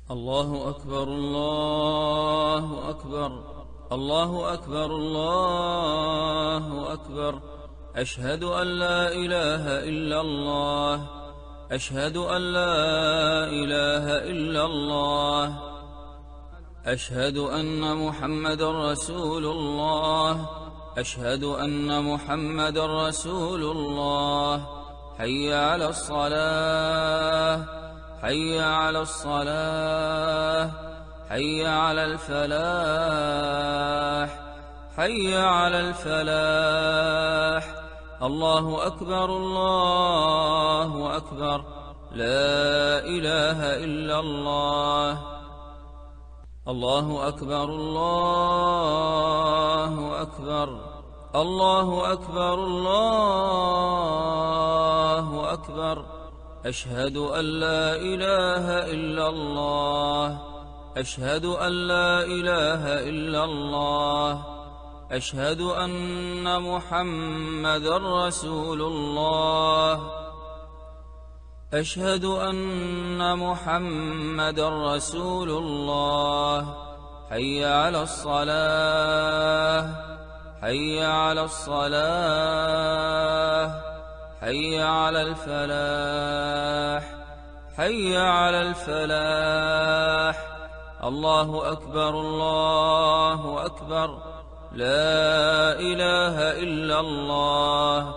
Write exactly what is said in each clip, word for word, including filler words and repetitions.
الله أكبر الله أكبر الله أكبر الله أكبر. أشهد أن لا إله إلا الله أشهد أن لا إله إلا الله أشهد أن محمدا رسول الله أشهد أن محمدا رسول الله. حي على الصلاة حي على الصلاة حي على الفلاح حي على الفلاح. الله أكبر الله أكبر. لا إله إلا الله. الله أكبر الله أكبر. الله أكبر الله أكبر. أشهد أن لا إله إلا الله أشهد أن لا إله إلا الله أشهد أن محمدا رسول الله أشهد أن محمدا رسول الله. حي على الصلاة حي على الصلاة حي على الفلاح حي على الفلاح. الله أكبر الله أكبر. لا إله إلا الله.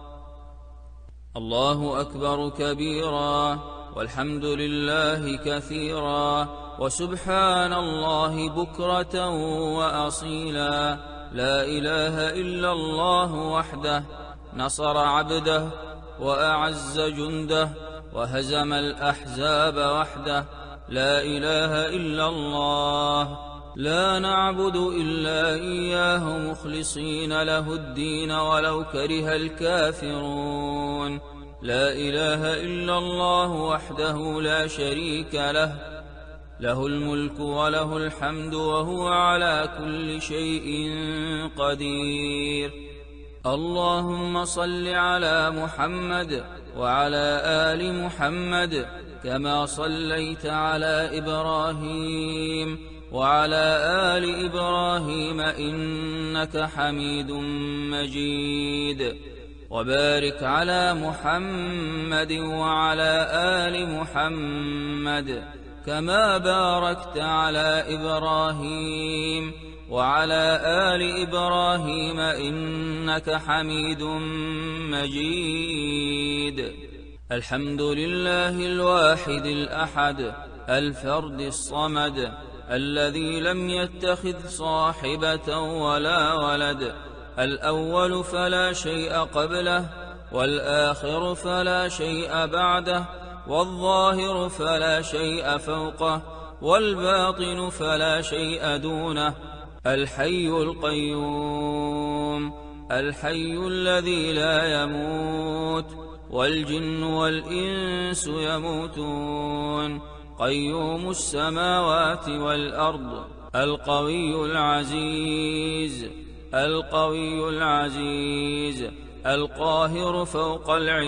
الله أكبر كبيرا والحمد لله كثيرا وسبحان الله بكرة وأصيلا. لا إله إلا الله وحده نصر عبده وأعز جنده وهزم الأحزاب وحده. لا إله إلا الله. لا نعبد إلا إياه مخلصين له الدين ولو كره الكافرون. لا إله إلا الله وحده لا شريك له له الملك وله الحمد وهو على كل شيء قدير. اللهم صل على محمد وعلى آل محمد كما صليت على إبراهيم وعلى آل إبراهيم إنك حميد مجيد. وبارك على محمد وعلى آل محمد كما باركت على إبراهيم وعلى آل إبراهيم إنك حميد مجيد. الحمد لله الواحد الأحد الفرد الصمد الذي لم يتخذ صاحبة ولا ولد. الأول فلا شيء قبله والآخر فلا شيء بعده والظاهر فلا شيء فوقه والباطن فلا شيء دونه. الحي القيوم الحي الذي لا يموت والجن والإنس يموتون. قيوم السماوات والأرض القوي العزيز القوي العزيز القاهر فوق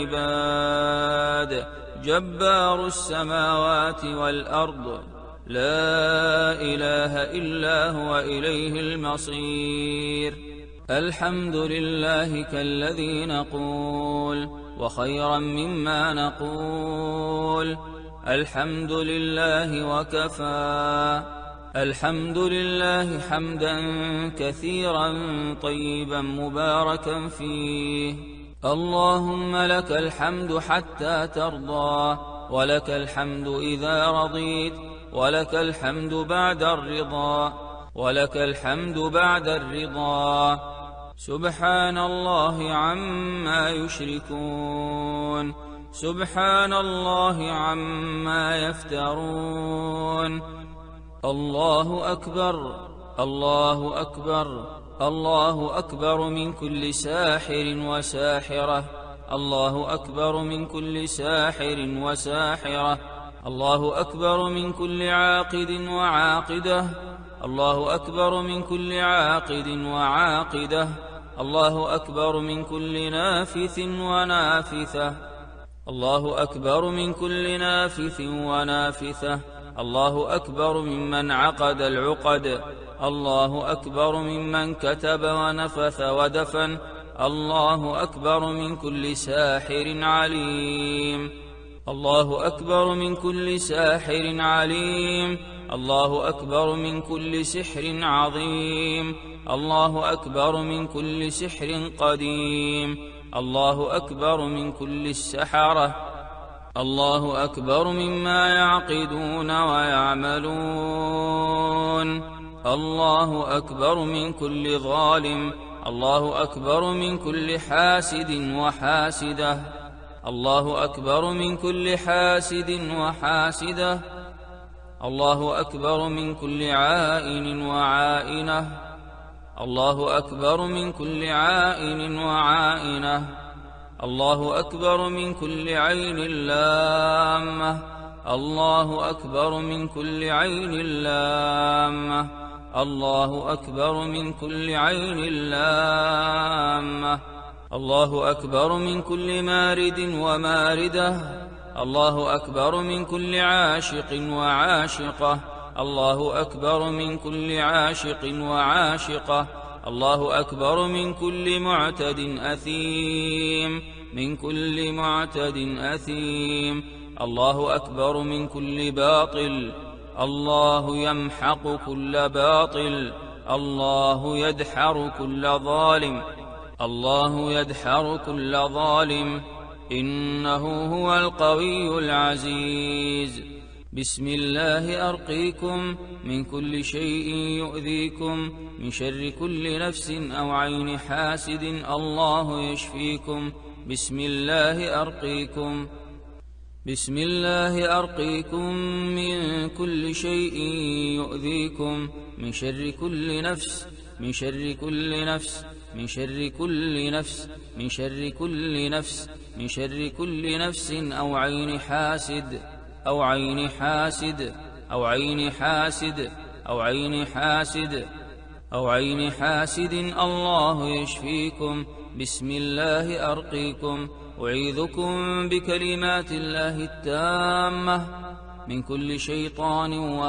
العباد جبار السماوات والأرض. لا إله إلا هو إليه المصير. الحمد لله كالذي نقول وخيرا مما نقول. الحمد لله وكفى. الحمد لله حمدا كثيرا طيبا مباركا فيه. اللهم لك الحمد حتى ترضى ولك الحمد إذا رضيت ولك الحمد بعد الرضا ولك الحمد بعد الرضا. سبحان الله عما يشركون سبحان الله عما يفترون. الله أكبر الله أكبر الله أكبر من كل ساحر وساحرة. الله أكبر من كل ساحر وساحرة. الله أكبر من كل عاقد وعاقدة. الله أكبر من كل عاقد وعاقدة. الله أكبر من كل نافث ونافثة. الله أكبر من كل نافث ونافثة. الله أكبر ممن عقد العقد، الله أكبر ممن كتب ونفث ودفن، الله أكبر من كل ساحر عليم، الله أكبر من كل ساحر عليم، الله أكبر من كل سحر عظيم، الله أكبر من كل سحر قديم، الله أكبر من كل السحرة، الله أكبر مما يعقدون ويعملون، الله أكبر من كل ظالم، الله أكبر من كل حاسد وحاسدة، الله أكبر من كل حاسد وحاسدة، الله أكبر من كل عائن وعائنة، الله أكبر من كل عائن وعائنة، الله أكبر من كل عين لامة، الله أكبر من كل عين لامة، الله أكبر من كل عين لامة، الله أكبر من كل مارد وماردة، الله أكبر من كل عاشق وعاشقة، الله أكبر من كل عاشق وعاشقة، الله أكبر من كل معتد أثيم، من كل معتد أثيم، الله أكبر من كل باطل، الله يمحق كل باطل، الله يدحر كل ظالم، الله يدحر كل ظالم، إنه هو القوي العزيز. بسم الله أرقيكم من كل شيء يؤذيكم، من شر كل نفس أو عين حاسد، الله يشفيكم. بسم الله أرقيكم بسم الله أرقيكم من كل شيء يؤذيكم، من شر كل نفس من شر كل نفس من شر كل نفس من شر كل نفس من شر كل نفس أو عين حاسد أو عين حاسد أو عين حاسد أو عين حاسد أو عين حاسد، الله يشفيكم. بسم الله أرقيكم أعيذكم بكلمات الله التامة من كل شيطان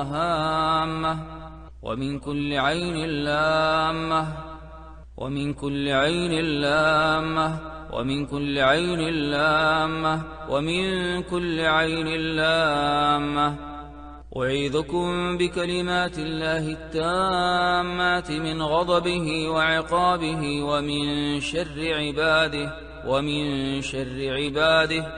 وهامة، ومن كل عين لامة، ومن كل عين لامة، ومن كل عين لامة، ومن كل عين لامة. أعيذكم بكلمات الله التامات من غضبه وعقابه، ومن شر عباده ومن شر عباده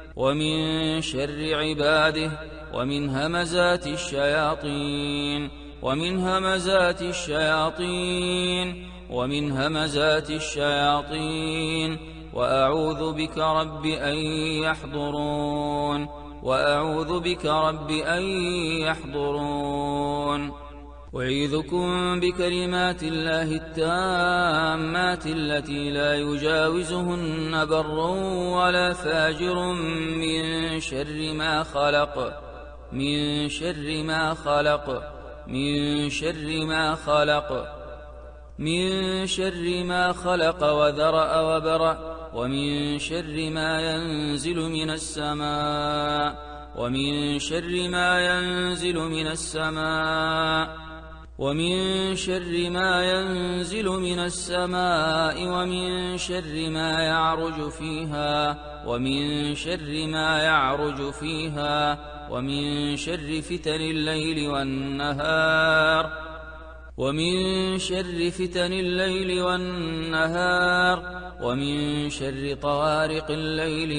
ومن شر عباده ومن همزات الشياطين ومن همزات الشياطين ومن همزات الشياطين وأعوذ بك رب أن يحضرون وأعوذ بك رب أن يحضرون. أعيذكم بكلمات الله التامات التي لا يجاوزهن بر ولا فاجر، من شر ما خلق من شر ما خلق من شر ما خلق من شر ما خلق وذرأ وبرأ، ومن شر ما ينزل من السماء ومن شر ما ينزل من السماء ومن شر ما ينزل من السماء ومن شر ما يعرج فيها ومن شر ما يعرج فيها ومن شر فتن الليل والنهار ومن شر فتن الليل والنهار ومن شر طوارق الليل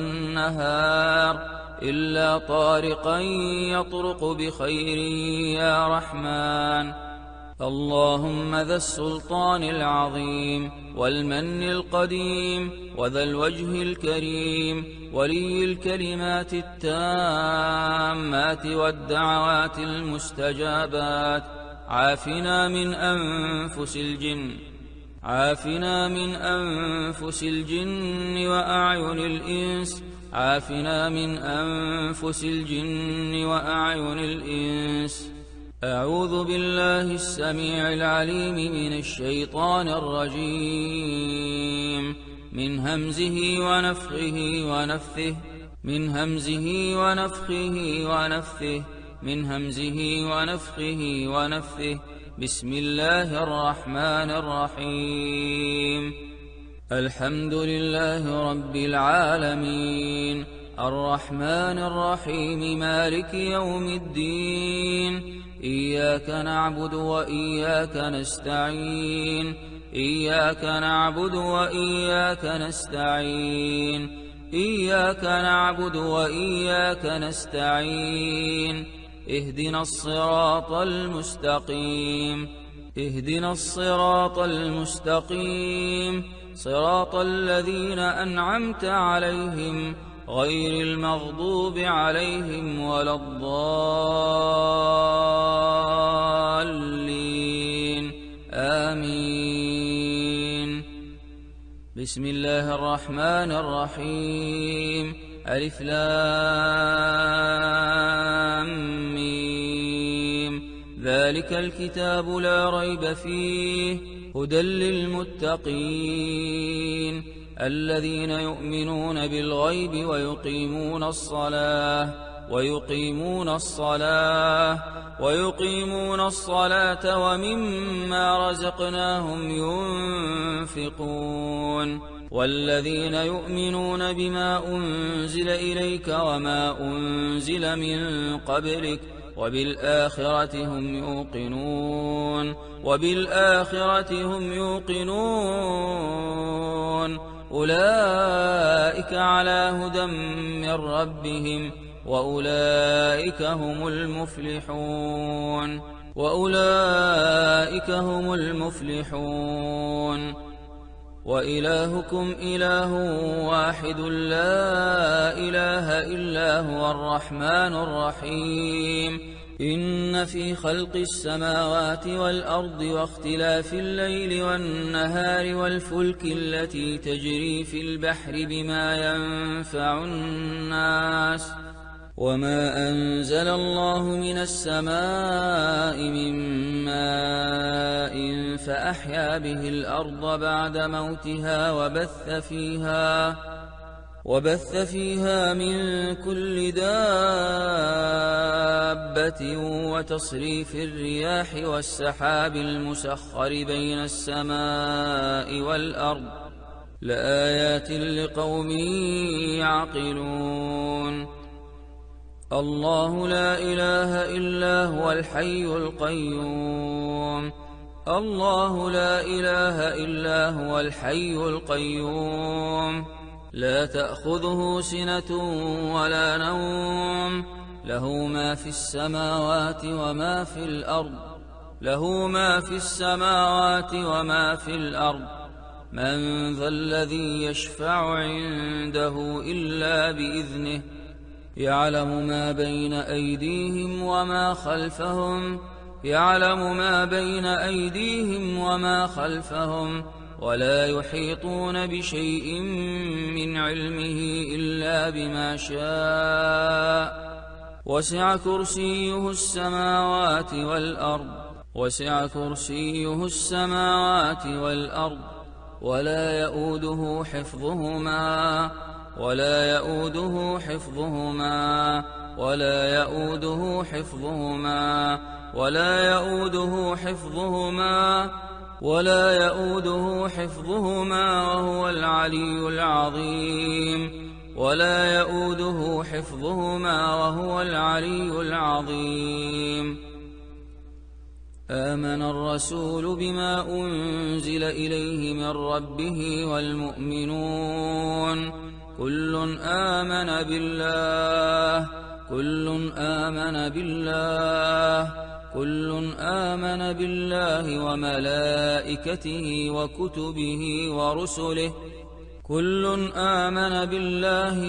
والنهار، إلا طارقا يطرق بخير يا رحمن. اللهم ذا السلطان العظيم والمن القديم وذا الوجه الكريم ولي الكلمات التامات والدعوات المستجابات، عافنا من أنفس الجن عافنا من أنفس الجن وأعين الإنس عافنا من أنفس الجن وأعين الإنس. أعوذ بالله السميع العليم من الشيطان الرجيم، من همزه ونفخه ونفثه من همزه ونفخه ونفثه من همزه ونفخه ونفثه. بسم الله الرحمن الرحيم. الحمد لله رب العالمين، الرحمن الرحيم، مالك يوم الدين. إياك نعبد وإياك نستعين، إياك نعبد وإياك نستعين، إياك نعبد وإياك نستعين. اهدنا الصراط المستقيم، اهدنا الصراط المستقيم، صراط الذين أنعمت عليهم غير المغضوب عليهم ولا الضالين. آمين. بسم الله الرحمن الرحيم. ألف لام ميم. ذلك الكتاب لا ريب فيه هدى للمتقين الذين يؤمنون بالغيب ويقيمون الصلاة ويقيمون الصلاة ويقيمون الصلاة ومما رزقناهم ينفقون والذين يؤمنون بما أنزل إليك وما أنزل من قبلك وبالآخرة هم يوقنون وبالآخرة هم يوقنون أولئك على هدى من ربهم وأولئك هم المفلحون وأولئك هم المفلحون. وإلهكم إله واحد لا إله إلا هو الرحمن الرحيم. إن في خلق السماوات والأرض واختلاف الليل والنهار والفلك التي تجري في البحر بما ينفع الناس وما أنزل الله من السماء من ماء فأحيا به الأرض بعد موتها وبث فيها وبث فيها من كل دابة وتصريف الرياح والسحاب المسخر بين السماء والأرض لآيات لقوم يعقلون. الله لا إله إلا هو الحي القيوم. الله لا إله إلا هو الحي القيوم لا تأخذه سنة ولا نوم له ما في السماوات وما في الأرض له ما في السماوات وما في الأرض. من ذا الذي يشفع عنده إلا بإذنه يعلم ما بين أيديهم وما خلفهم يعلم ما بين أيديهم وما خلفهم ولا يحيطون بشيء من علمه إلا بما شاء. وسع كرسيه السماوات والأرض وسع كرسيه السماوات والأرض ولا يؤوده حفظهما ولا يؤوده حفظهما ولا يؤوده حفظهما ولا يؤوده حفظهما ولا يؤوده حفظهما وهو العلي العظيم ولا يؤوده حفظهما وهو العلي العظيم. آمن الرسول بما أنزل إليه من ربه والمؤمنون كل آمن بالله كل آمن بالله كل آمن بالله وملائكته وكتبه ورسله كل آمن بالله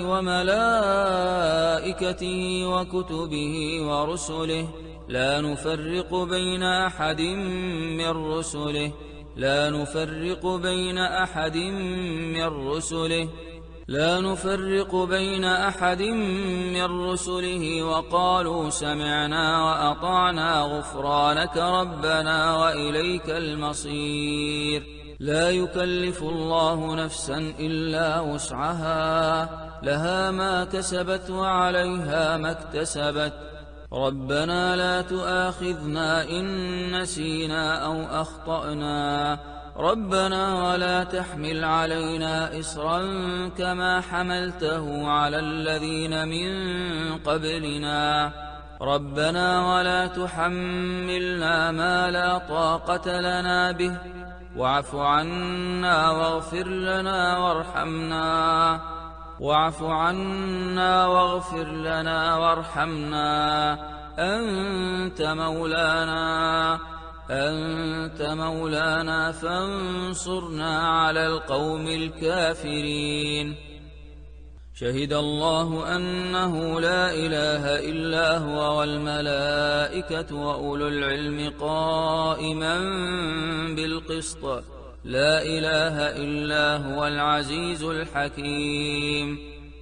وملائكته وكتبه ورسله لا نفرق بين أحد من رسله لا نفرق بين أحد من رسله لا نفرق بين أحد من رسله وقالوا سمعنا وأطعنا غفرانك ربنا وإليك المصير. لا يكلف الله نفسا إلا وسعها لها ما كسبت وعليها ما اكتسبت ربنا لا تؤاخذنا إن نسينا أو أخطأنا ربنا ولا تحمل علينا إصرا كما حملته على الذين من قبلنا ربنا ولا تحملنا ما لا طاقة لنا به واعف عنا واغفر لنا وارحمنا واعف عنا واغفر لنا وارحمنا أنت مولانا أنت مولانا فانصرنا على القوم الكافرين شهد الله أنه لا إله إلا هو والملائكة وأولو العلم قائما بالقسط لا إله إلا هو العزيز الحكيم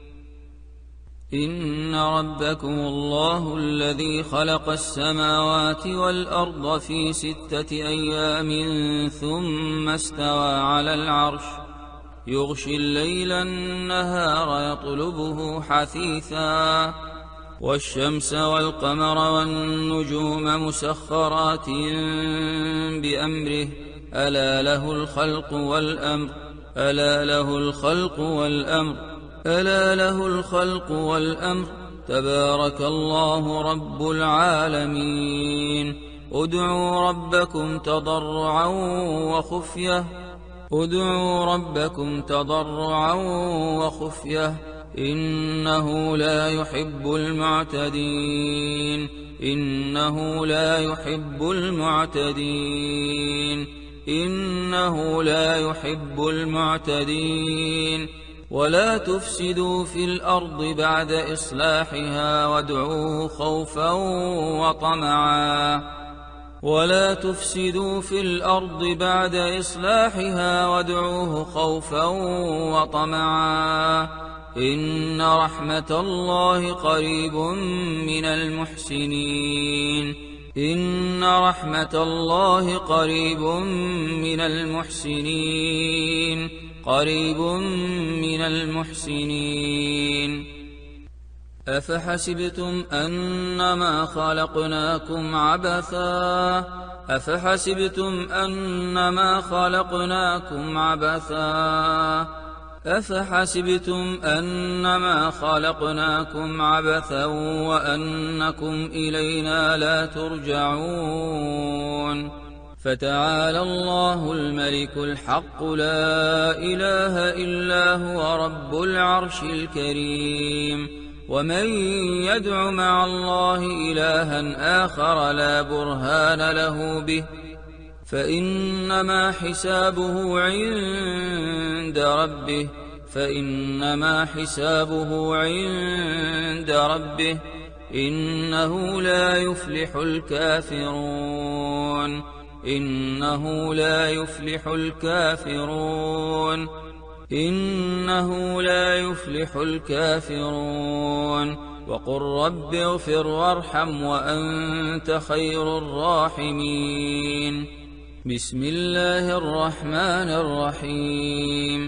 إن ربكم الله الذي خلق السماوات والأرض في ستة أيام ثم استوى على العرش يغشي الليل النهار يطلبه حثيثا والشمس والقمر والنجوم مسخرات بأمره ألا له الخلق والأمر ألا له الخلق والأمر ألا له الخلق والأمر تبارك الله رب العالمين ادعوا ربكم تضرعا وخفية ادعوا ربكم تضرعا وخفية إنه لا يحب المعتدين إنه لا يحب المعتدين إنه لا يحب المعتدين ولا تفسدوا في الأرض بعد إصلاحها وادعوه خوفا وطمعا ولا تفسدوا في الأرض بعد إصلاحها وادعوه خوفا وطمعا إن رحمة الله قريب من المحسنين إن رحمة الله قريب من المحسنين قريب من المحسنين أفحسبتم أنما خلقناكم عبثا أفحسبتم أنما خلقناكم عبثا أفحسبتم أنما خلقناكم عبثا وأنكم إلينا لا ترجعون فتعالى الله الملك الحق لا إله إلا هو رب العرش الكريم ومن يدع مع الله إلها آخر لا برهان له به فإنما حسابه عند ربه فإنما حسابه عند ربه إنه لا يفلح الكافرون إنه لا يفلح الكافرون إنه لا يفلح الكافرون وقل رب اغفر وارحم وأنت خير الراحمين بسم الله الرحمن الرحيم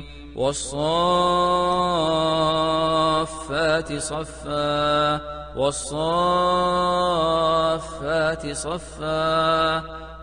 والصافات صفا والصافات صفا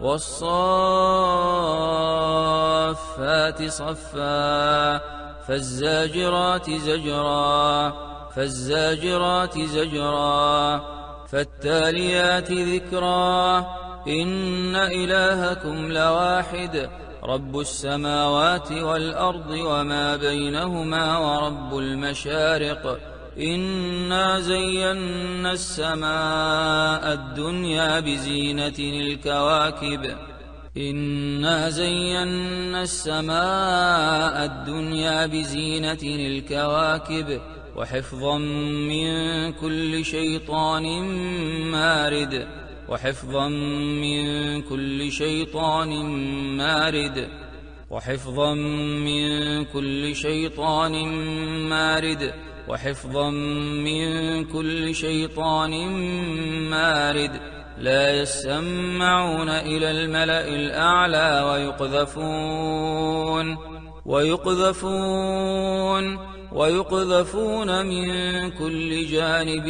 والصافات صفا فالزاجرات زجرا فالزاجرات زجرا فالتاليات ذكرا إن إلهكم لواحد رب السماوات والأرض وما بينهما ورب المشارق إنا زينا السماء الدنيا بزينة الكواكب إنا زينا السماء الدنيا بزينة الكواكب وحفظا من كل شيطان مارد وحفظا من كل شيطان مارد وحفظا من كل شيطان مارد وحفظا من كل شيطان مارد لا يسمعون إلى الملأ الأعلى ويقذفون ويقذفون ويقذفون من كل جانب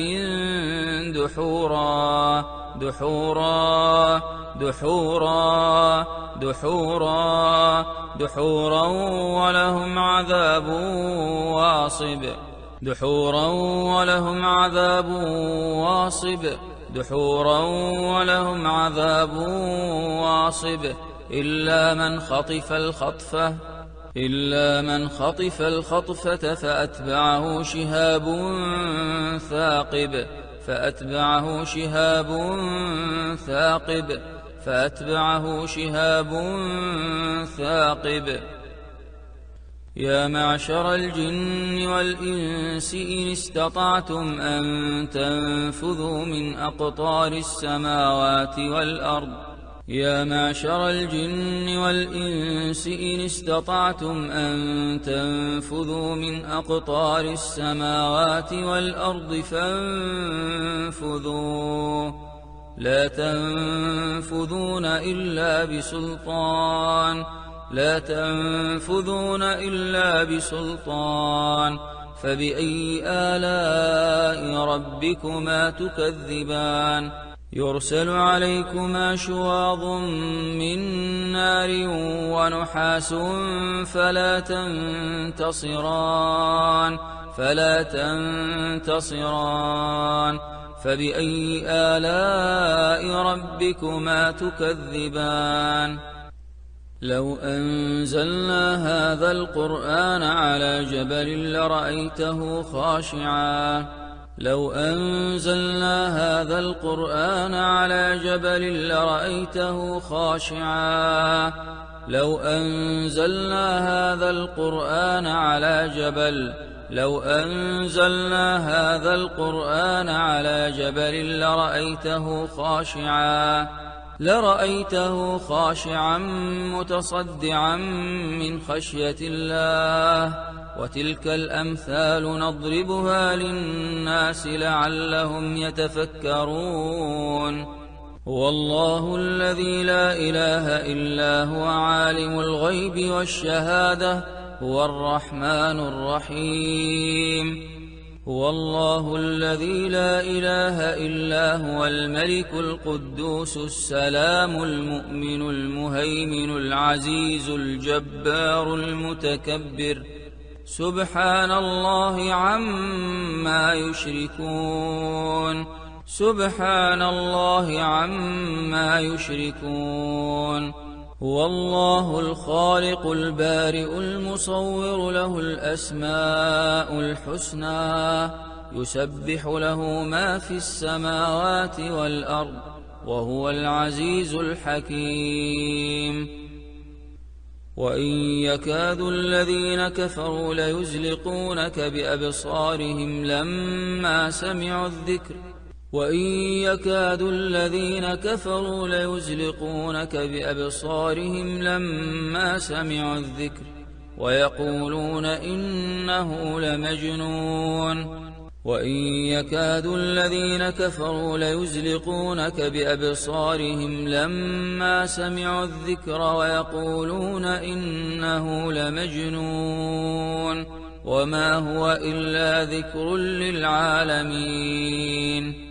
دحورا دحورا دحورا دحورا دحورا ولهم عذاب واصب دحورا ولهم عذاب واصب دحورا ولهم عذاب واصب إلا من خطف الخطفة إلا من خطف الخطفة فأتبعه شهاب ثاقب فأتبعه شهاب ثاقب فأتبعه شهاب ثاقب يا معشر الجن والإنس إن استطعتم أن تنفذوا من أقطار السماوات والأرض يا معشر الجن والإنس إن استطعتم أن تنفذوا من أقطار السماوات والأرض فانفذوا لا تنفذون إلا بسلطان لا تنفذون إلا بسلطان فبأي آلاء ربكما تكذبان يرسل عليكما شواظ من نار ونحاس فلا تنتصران فلا تنتصران فبأي آلاء ربكما تكذبان لو أنزلنا هذا القرآن على جبل لرأيته خاشعا لو أنزلنا هذا القرآن على جبل لرأيته خاشعا لو أنزلنا هذا القرآن على جبل لو أنزلنا هذا القرآن على جبل لرأيته خاشعا لرأيته خاشعا متصدعا من خشية الله وتلك الأمثال نضربها للناس لعلهم يتفكرون هو الله الذي لا إله إلا هو عالم الغيب والشهادة هو الرحمن الرحيم هو الله الذي لا إله إلا هو الملك القدوس السلام المؤمن المهيمن العزيز الجبار المتكبر سبحان الله عما يشركون سبحان الله عما يشركون هو الله الخالق البارئ المصور له الأسماء الحسنى يسبح له ما في السماوات والأرض وهو العزيز الحكيم وإن يكاد الذين كفروا ليزلقونك بأبصارهم لما سمعوا الذكر وإن يكاد الذين كفروا ليزلقونك بأبصارهم لما سمعوا الذكر ويقولون إنه لمجنون وإن يكاد الذين كفروا ليزلقونك بأبصارهم لما سمعوا الذكر ويقولون إنه لمجنون وما هو إلا ذكر للعالمين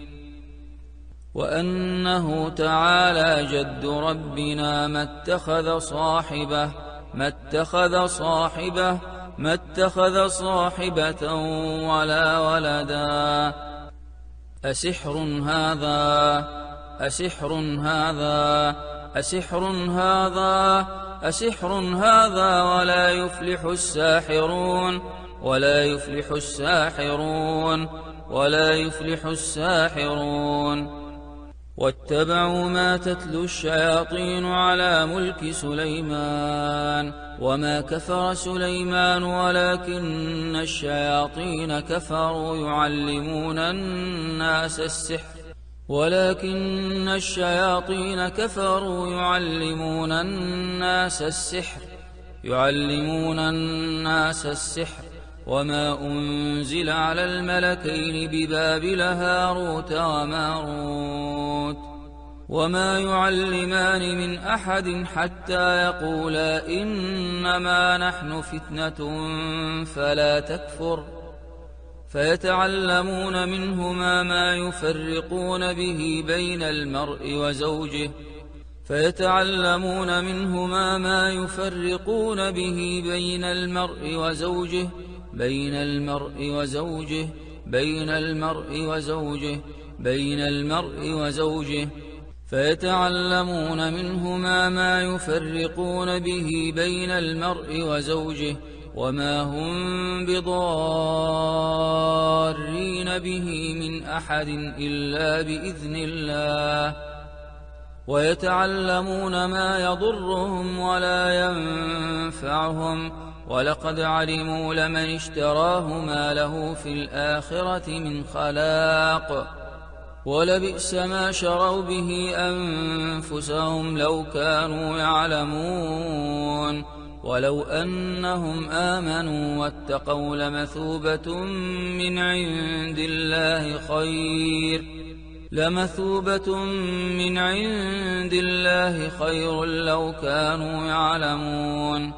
وأنه تعالى جد ربنا ما اتخذ صاحبة ما اتخذ صاحبة ما اتخذ صاحبة ولا ولدا أسحر هذا أسحر هذا أسحر هذا أسحر هذا ولا يفلح الساحرون ولا يفلح الساحرون ولا يفلح الساحرون واتبعوا ما تتلو الشياطين على ملك سليمان وما كفر سليمان ولكن الشياطين كفروا يعلمون الناس السحر ولكن الشياطين كفروا يعلمون الناس السحر يعلمون الناس السحر وما أنزل على الملكين ببابل هاروت وماروت وما يعلمان من أحد حتى يقولا إنما نحن فتنة فلا تكفر فيتعلمون منهما ما يفرقون به بين المرء وزوجه فيتعلمون منهما ما يفرقون به بين المرء وزوجه بين المرء وزوجه بين المرء وزوجه بين المرء وزوجه فيتعلمون منهما ما يفرقون به بين المرء وزوجه وما هم بضارين به من أحد إلا بإذن الله ويتعلمون ما يضرهم ولا ينفعهم ولقد علموا لمن اشتراه ما له في الآخرة من خلاق ولبئس ما شروا به أنفسهم لو كانوا يعلمون ولو أنهم آمنوا واتقوا لمثوبة من عند الله خير لمثوبة من عند الله خير لو كانوا يعلمون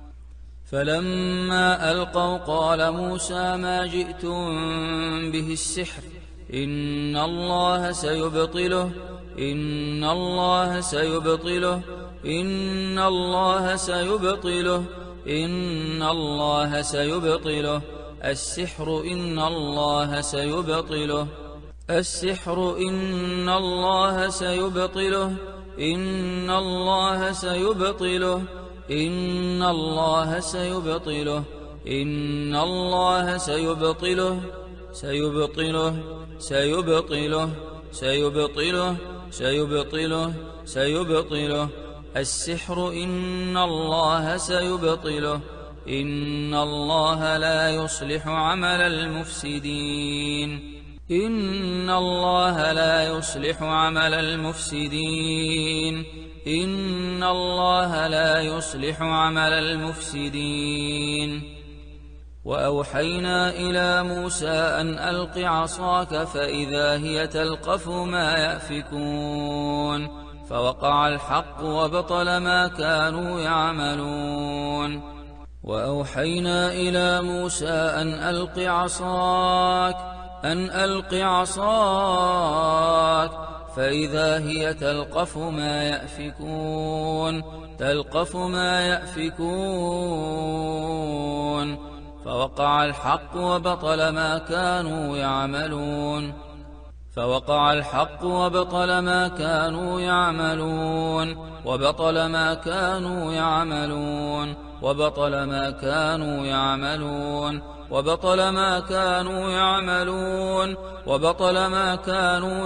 فلما ألقوا قال موسى ما جئتم به السحر إن الله سيبطله إن الله سيبطله إن الله سيبطله إن الله سيبطله السحر إن الله سيبطله السحر إن الله سيبطله إن الله سيبطله إن الله سيبطله إن الله سيبطله سيبطله سيبطله سيبطله سيبطله سيبطله السحر إن الله سيبطله إن الله لا يصلح عمل المفسدين إن الله لا يصلح عمل المفسدين إن الله لا يصلح عمل المفسدين وأوحينا إلى موسى أن ألق عصاك فإذا هي تلقف ما يأفكون فوقع الحق وبطل ما كانوا يعملون وأوحينا إلى موسى أن ألق عصاك أن ألق عصاك فإذا هي تلقف ما يأفكون تلقف ما يأفكون فوقع الحق وبطل ما كانوا يعملون فوقع الحق وبطل ما كانوا يعملون وبطل ما كانوا يعملون وبطل ما كانوا يعملون وبطل ما كانوا يعملون وبطل ما كانوا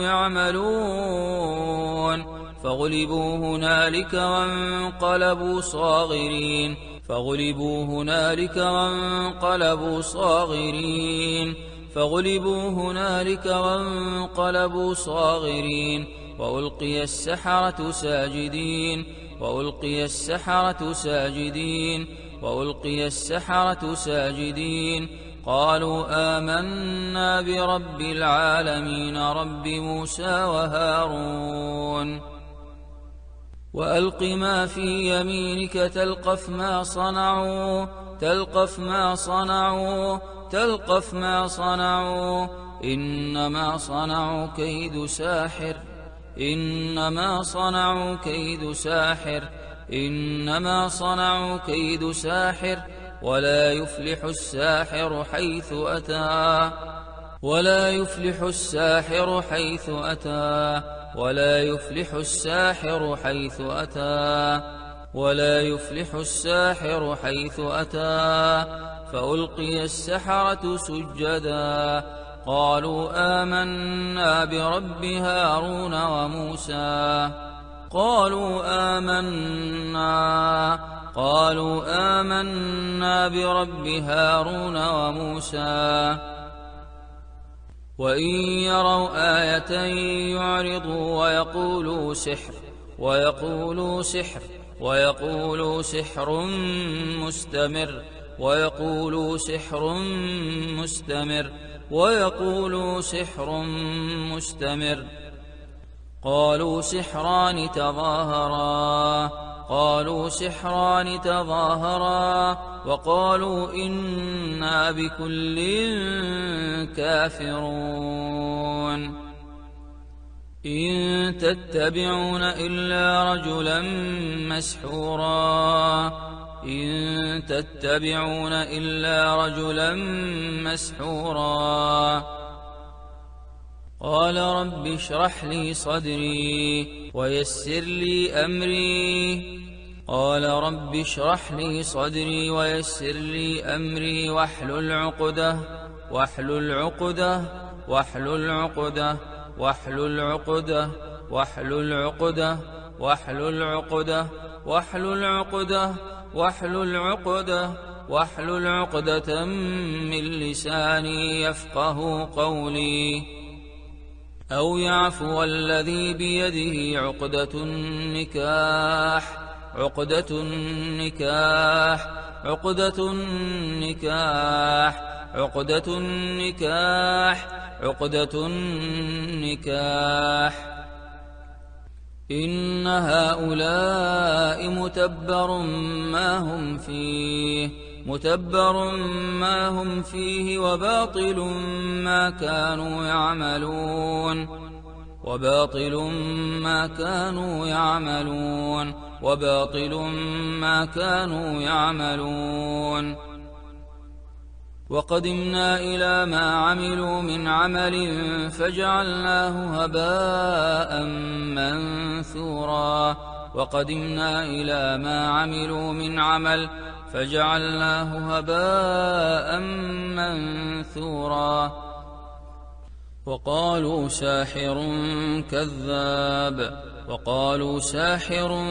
يعملون فغلبوا هنالك وانقلبوا صاغرين فغلبوا هنالك وانقلبوا صاغرين فغلبوا هنالك وانقلبوا صاغرين وألقي السحرة ساجدين وألقي السحرة ساجدين وألقي السحرة ساجدين قالوا آمنا برب العالمين رب موسى وهارون وألق ما في يمينك تلقف ما صنعوا تلقف ما صنعوا تلقف ما صنعوا إنما صنعوا كيد ساحر إنما صنعوا كيد ساحر إنما صنعوا كيد ساحر ولا يفلح الساحر حيث أتى ولا يفلح الساحر حيث أتى ولا يفلح الساحر حيث أتى ولا يفلح الساحر حيث أتى فألقي السحرة سجدا قالوا آمنا برب هارون وموسى قالوا آمنا قالوا آمنا برب هارون وموسى وإن يروا آية يعرضوا ويقولوا سحر ويقولوا سحر ويقولوا سحر مستمر ويقولوا سحر مستمر ويقولوا سحر مستمر قالوا سحران تظاهرا قالوا سحران تظاهرا وقالوا إنا بكل كافرون إن تتبعون إلا رجلا مسحورا إن تتبعون إلا رجلا مسحورا قال رب اشرح لي صدري ويسر لي أمري قال رب اشرح لي صدري ويسر لي أمري واحلل عقدة واحلل عقدة واحلل عقدة واحلل عقدة واحلل عقدة واحلل عقدة واحلل عقدة واحلل عقدة واحلل عقدة من لساني يفقه قولي أو يعفو الذي بيده عقدة النكاح عقدة النكاح عقدة النكاح عقدة النكاح عقدة النكاح إن هؤلاء متبر ما هم فيه متبر ما هم فيه وباطل ما كانوا يعملون وباطل ما كانوا يعملون وباطل ما كانوا يعملون وقدمنا إلى ما عملوا من عمل فجعلناه هباء منثورا وقدمنا إلى ما عملوا من عمل فجعلناه هباء منثورا وقالوا ساحر كذاب وقالوا ساحر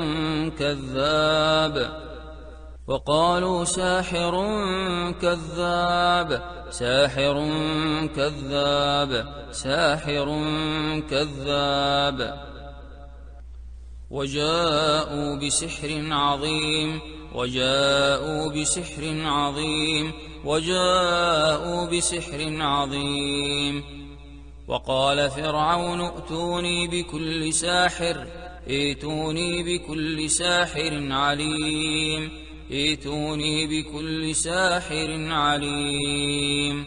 كذاب وقالوا ساحر كذاب ساحر كذاب ساحر كذاب وجاءوا بسحر عظيم وجاءوا بسحر عظيم وجاءوا بسحر عظيم وقال فرعون ائتوني بكل ساحر ائتوني بكل ساحر عليم ائتوني بكل ساحر عليم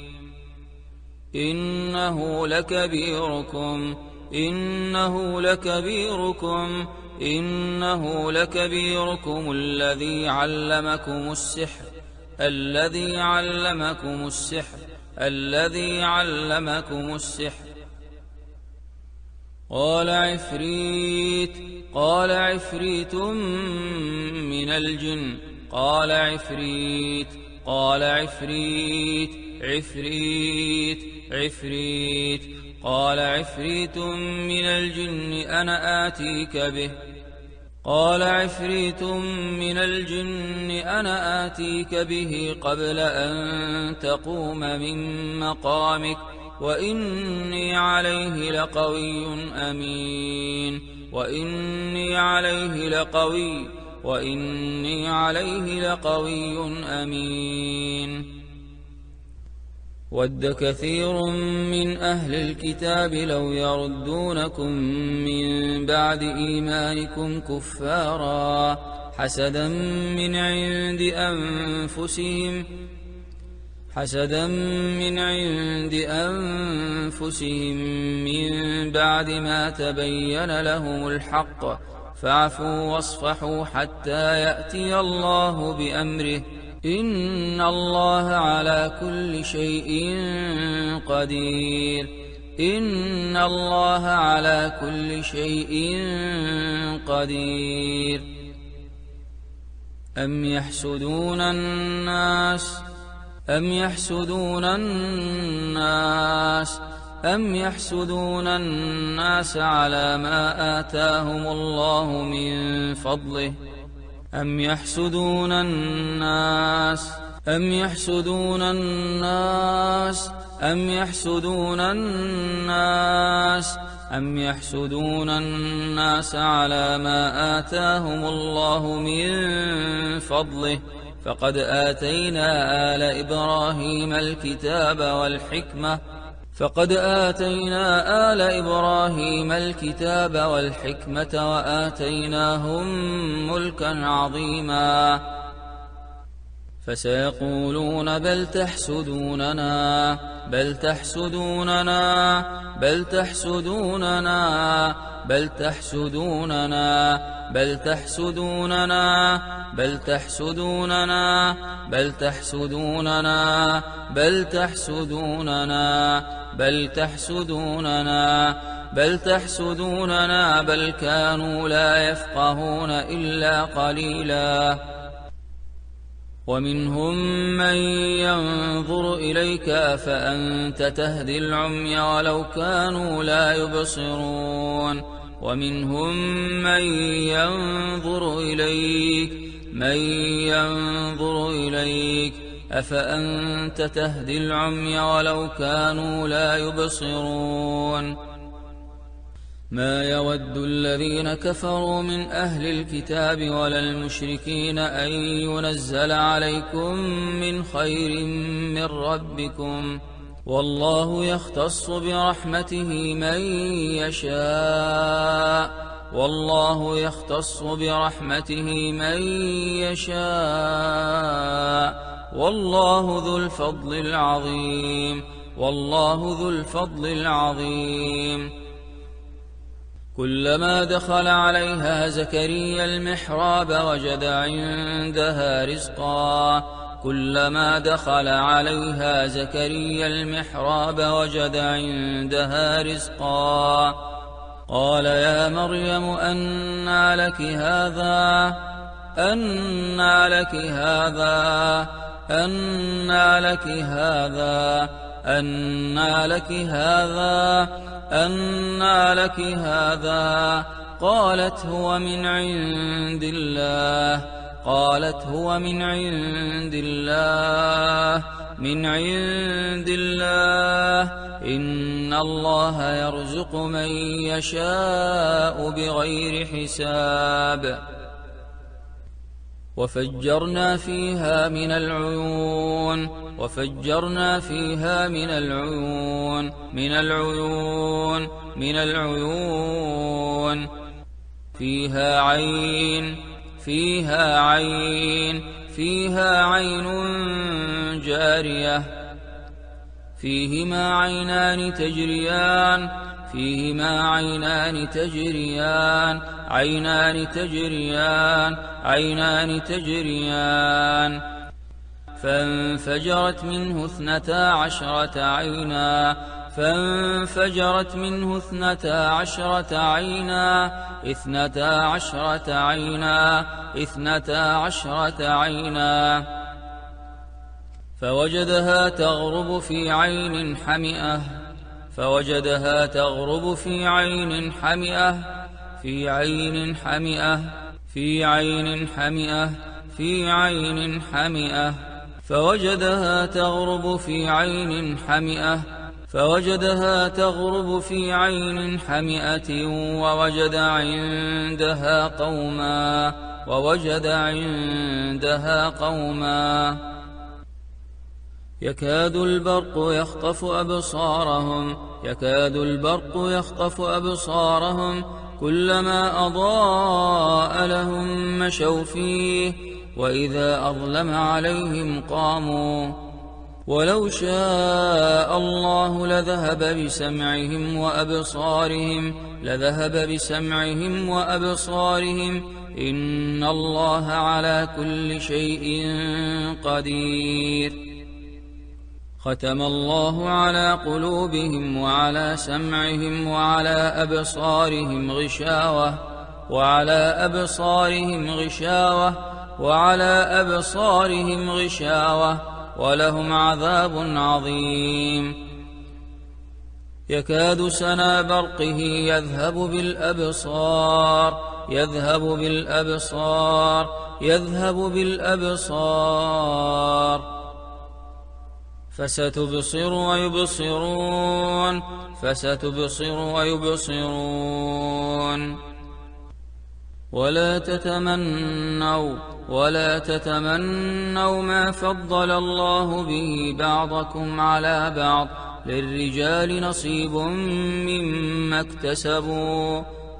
إنه لكبيركم إنه لكبيركم إنه لكبيركم الذي علمكم السحر الذي علمكم السحر الذي علمكم السحر قال عفريت قال عفريت من الجن قال عفريت قال عفريت عفريت عفريت قال عفريت من الجن أنا آتيك به قال عفريت من الجن أنا آتيك به قبل أن تقوم من مقامك وإني عليه لقوي أمين وإني عليه لقوي وإني عليه لقوي أمين ود كثير من أهل الكتاب لو يردونكم من بعد إيمانكم كفارا حسدا من عند أنفسهم حسدا من عند أنفسهم من بعد ما تبين لهم الحق فاعفوا واصفحوا حتى يأتي الله بأمره إن الله على كل شيء قدير إن الله على كل شيء قدير أم يحسدون الناس أم يحسدون الناس أم يحسدون الناس على ما آتاهم الله من فضله أم يحسدون الناس أم يحسدون الناس أم يحسدون الناس أم يحسدون الناس على ما آتاهم الله من فضله فقد آتينا آل إبراهيم الكتاب والحكمة فقد آتينا آل إبراهيم الكتاب والحكمة وآتيناهم ملكا عظيما فسيقولون بل تحسدوننا بل تحسدوننا بل تحسدوننا بل تحسدوننا بل تحسدوننا بل تحسدوننا بل تحسدوننا بل تحسدوننا بل تحسدوننا بل تحسدوننا بل كانوا لا يفقهون إلا قليلا ومنهم من ينظر إليك أفأنت تهدي العمي ولو كانوا لا يبصرون ومنهم من ينظر إليك من ينظر إليك أفأنت تهدي العمي ولو كانوا لا يبصرون ما يود الذين كفروا من أهل الكتاب ولا المشركين أن ينزل عليكم من خير من ربكم والله يختص برحمته من يشاء والله يختص برحمته من يشاء والله ذو الفضل العظيم والله ذو الفضل العظيم كلما دخل عليها زكريا المحراب وجد عندها رزقا كلما دخل عليها زكريا المحراب وجد عندها رزقا قال يا مريم أنى لك هذا أنى لك هذا أنى لك هذا أنى لك هذا أنى لك هذا قالت هو من عند الله قالت هو من عند الله من عند الله إن الله يرزق من يشاء بغير حساب وفجرنا فيها من العيون وفجرنا فيها من العيون من العيون من العيون فيها عين فيها عين فيها عين جارية فيهما عينان تجريان فيهما عينان تجريان عينان تجريان عينان تجريان فانفجرت منه اثنتا عشرة عينا فانفجرت منه اثنتا عشرة عينا اثنتا عشرة عينا اثنتا عشرة عينا فوجدها تغرب في عين حمئة فوجدها تغرب في عين حمئة في عين حمئة في عين حمئة في عين حمئة فوجدها تغرب في عين حمئة فوجدها تغرب في عين حمئة ووجد عندها قوما ووجد عندها قوما يكاد البرق يخطف أبصارهم يكاد البرق يخطف أبصارهم كلما أضاء لهم مشوا فيه وإذا أظلم عليهم قاموا ولو شاء الله لذهب بسمعهم وأبصارهم لذهب بسمعهم وأبصارهم إن الله على كل شيء قدير ختم الله على قلوبهم وعلى سمعهم وعلى أبصارهم غشاوة وعلى أبصارهم غشاوة وعلى أبصارهم غشاوة ولهم عذاب عظيم يكاد سنا برقه يذهب بالأبصار يذهب بالأبصار يذهب بالأبصار فستبصر ويبصرون فستبصر ويبصرون ولا تتمنوا ولا تتمنوا ما فضل الله به بعضكم على بعض للرجال نصيب مما اكتسبوا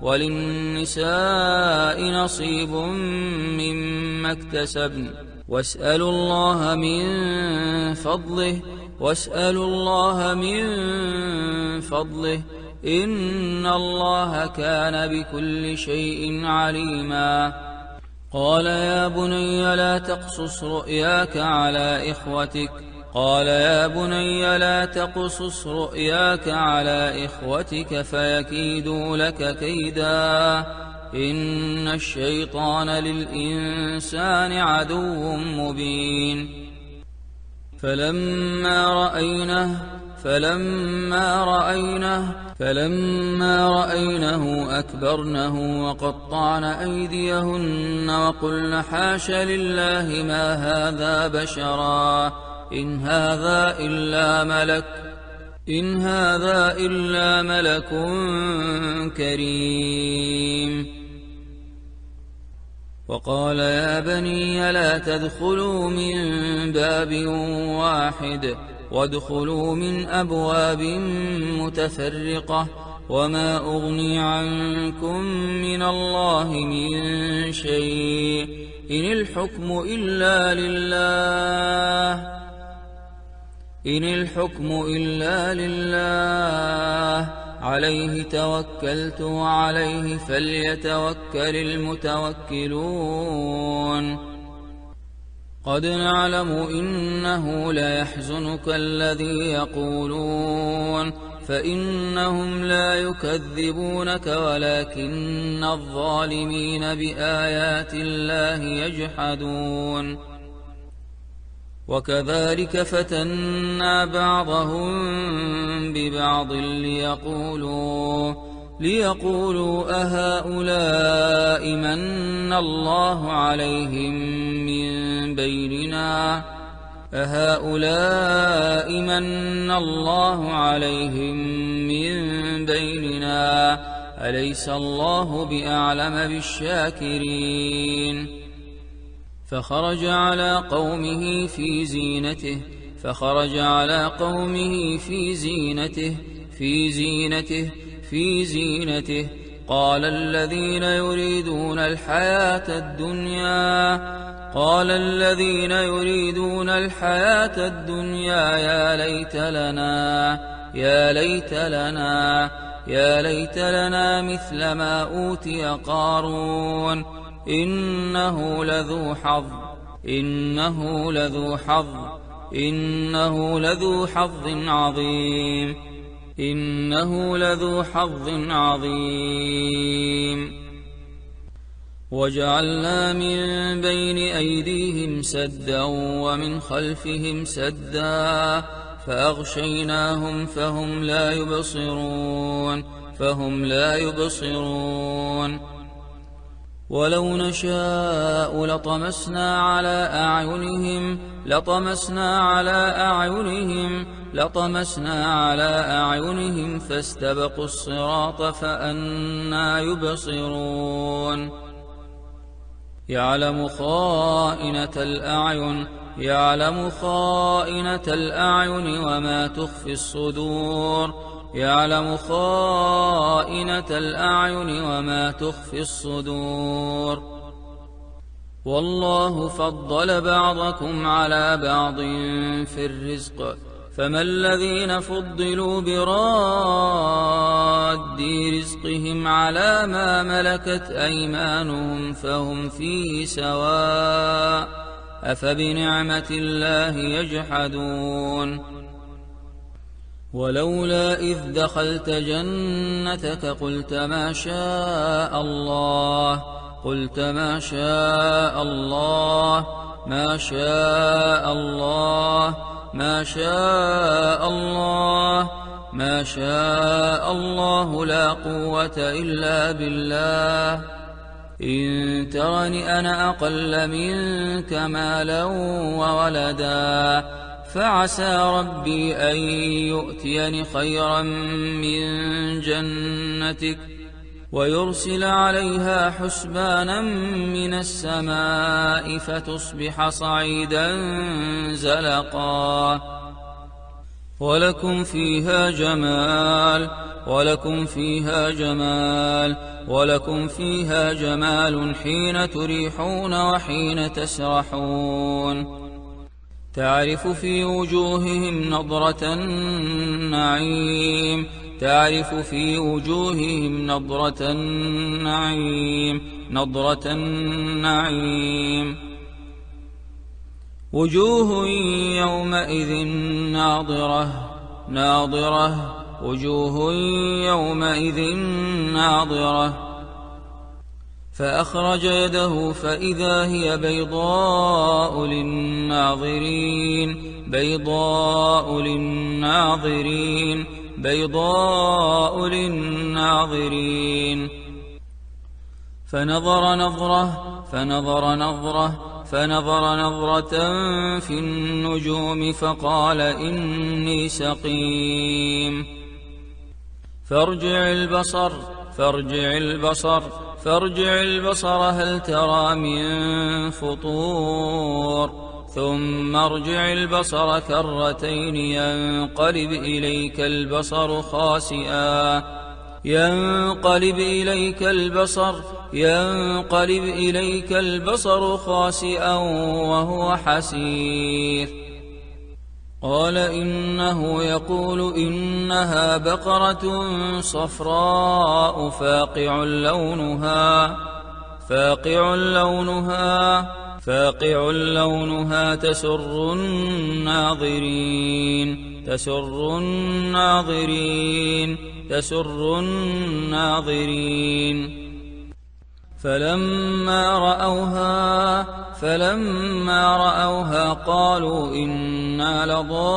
وللنساء نصيب مما اكتسبن واسألوا الله من فضله واسألوا الله من فضله إن الله كان بكل شيء عليما. قال يا بني لا تقصص رؤياك على إخوتك قال يا بني لا تقصص رؤياك على إخوتك فيكيدوا لك كيدا إن الشيطان للإنسان عدو مبين. فلما رأينه فلما رأينه فلما رأينه أكبرنه وقطعن أيديهن وقلن حاش لله ما هذا بشرا إن هذا إلا ملك إن هذا إلا ملك كريم. وقال يا بني لا تدخلوا من باب واحد وادخلوا من أبواب متفرقة وما أغني عنكم من الله من شيء إن الحكم إلا لله إن الحكم إلا لله عليه توكلت وعليه فليتوكل المتوكلون. قد نعلم إنه ليحزنك الذي يقولون فإنهم لا يكذبونك ولكن الظالمين بآيات الله يجحدون. وكذلك فتنا بعضهم ببعض ليقولوا ليقولوا أهؤلاء من الله عليهم من بيننا أهؤلاء من الله عليهم من بيننا أليس الله بأعلم بالشاكرين. فخرج على قومه في زينته فخرج على قومه في زينته في زينته في زينته قال الذين يريدون الحياة الدنيا قال الذين يريدون الحياة الدنيا يا ليت لنا يا ليت لنا يا ليت لنا مثل ما أوتي قارون إنه لذو حظ إنه لذو حظ إنه لذو حظ عظيم إنه لذو حظ عظيم. وجعلنا من بين أيديهم سدا ومن خلفهم سدا فأغشيناهم فهم لا يبصرون فهم لا يبصرون. ولو نشاء لطمسنا على أعينهم لطمسنا على أعينهم لطمسنا على أعينهم فاستبقوا الصراط فأنى يبصرون. يعلم خائنة الأعين يعلم خائنة الأعين وما تخفي الصدور يعلم خائنة الأعين وما تخفي الصدور. والله فضل بعضكم على بعض في الرزق فما الذين فضلوا براد رزقهم على ما ملكت أيمانهم فهم فيه سواء أفبنعمة الله يجحدون. ولولا إذ دخلت جنتك قلت ما شاء الله قلت ما شاء الله ما شاء الله ما شاء الله ما شاء الله لا قوة إلا بالله إن ترني أنا أقل منك مالا وولدا فعسى ربي أن يؤتيني خيرا من جنتك ويرسل عليها حسبانا من السماء فتصبح صعيدا زلقا. ولكم فيها جمال ولكم فيها جمال ولكم فيها جمال حين تريحون وحين تسرحون. تعرف في وجوههم نضرة النعيم تعرف في وجوههم نضرة النعيم نضرة النعيم وجوه يومئذ ناضرة ناضرة وجوه يومئذ ناضرة فأخرج يده فإذا هي بيضاء للناظرين بيضاء للناظرين بيضاء للناظرين فنظر نظرة فنظر نظرة فنظر نظرة في النجوم فقال إني سقيم. فارجع البصر فارجع البصر فارجع البصر هل ترى من فطور ثم ارجع البصر كرتين ينقلب إليك البصر خاسئا ينقلب إليك البصر ينقلب إليك البصر خاسئا وهو حسير. قال إنه يقول إنها بقرة صفراء فاقع لونها فاقع لونها فاقع لونها تسر الناظرين تسر الناظرين تسر الناظرين فلما رأوها فلما رأوها قالوا إنا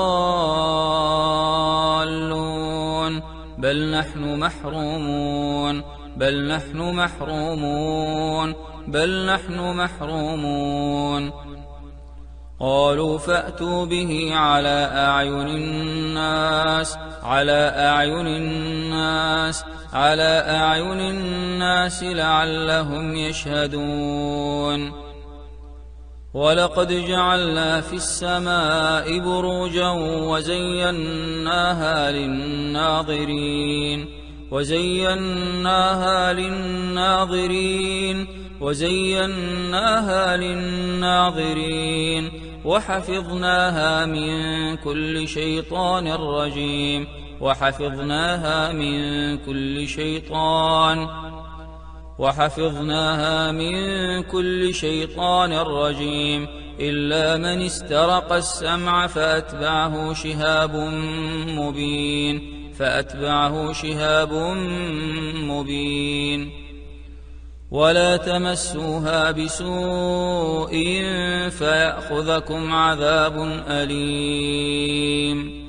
لضالون بل نحن محرومون بل نحن محرومون بل نحن محرومون. قالوا فأتوا به على أعين الناس على أعين الناس على أعين الناس لعلهم يشهدون. ولقد جعلنا في السماء بروجا وزيناها للناظرين وزيناها للناظرين وزيناها للناظرين وحفظناها من كل شيطان رجيم وحفظناها من كل شيطان وحفظناها من كل شيطان رجيم إلا من استرق السمع فأتبعه شهاب مبين فأتبعه شهاب مبين. ولا تمسوها بسوء فيأخذكم عذاب أليم.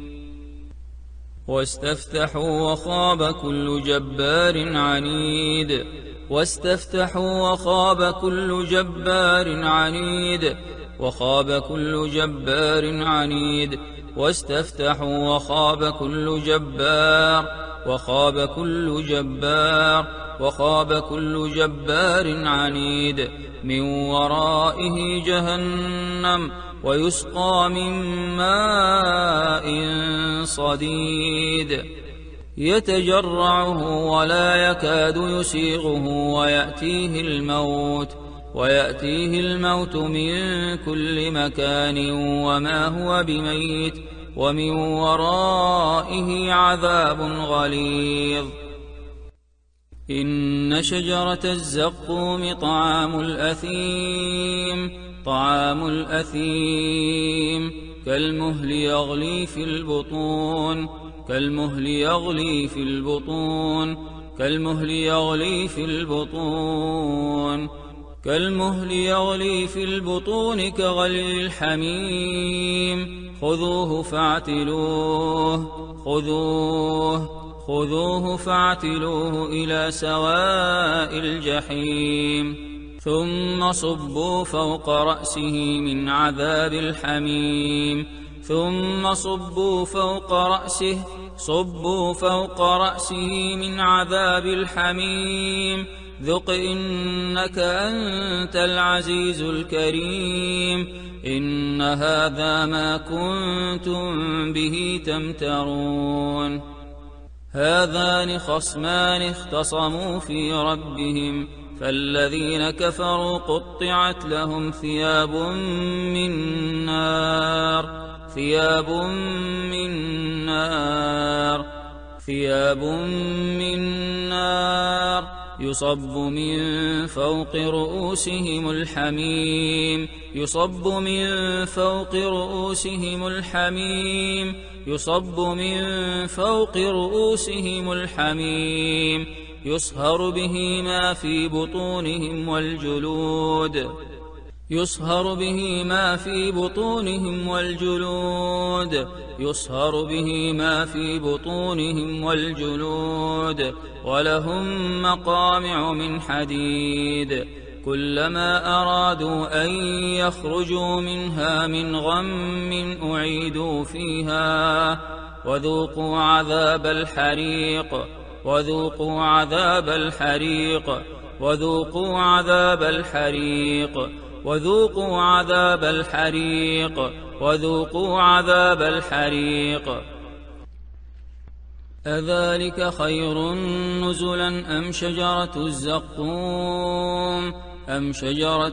واستفتحوا وخاب كل جبار عنيد واستفتحوا وخاب كل جبار عنيد وخاب كل جبار عنيد واستفتحوا وخاب كل جبار وخاب كل جبار وخاب كل جبار عنيد من ورائه جهنم ويسقى من ماء صديد يتجرعه ولا يكاد يسيغه ويأتيه الموت ويأتيه الموت من كل مكان وما هو بميت ومن ورائه عذاب غليظ. إن شجرة الزقوم طعام الأثيم طعام الأثيم كالمهل يغلي في البطون كالمهل يغلي في البطون كالمهل يغلي في البطون كالمهل يغلي في البطون كغلي الحميم خذوه فاعتلوه خذوه خذوه فاعتلوه إلى سواء الجحيم ثم صبوا فوق رأسه من عذاب الحميم ثم صبوا فوق رأسه صبوا فوق رأسه من عذاب الحميم ذق إنك أنت العزيز الكريم إن هذا ما كنتم به تمترون هذان خصمان اختصموا في ربهم فالذين كفروا قطعت لهم ثياب من نار ثياب من نار ثياب من نار يصب من فوق رؤوسهم الحميم يصب من فوق رؤوسهم الحميم يصب من فوق رؤوسهم الحميم يصهر به ما في بطونهم والجلود يصهر به ما في بطونهم والجلود يصهر به ما في بطونهم والجلود ولهم مقامع من حديد كلما أرادوا أن يخرجوا منها من غم أعيدوا فيها وذوقوا عذاب الحريق وذوقوا عذاب الحريق وذوقوا عذاب الحريق وذوقوا عذاب الحريق وذوقوا عذاب الحريق أذلك خير نزلا أم شجرة الزقوم أم شجرة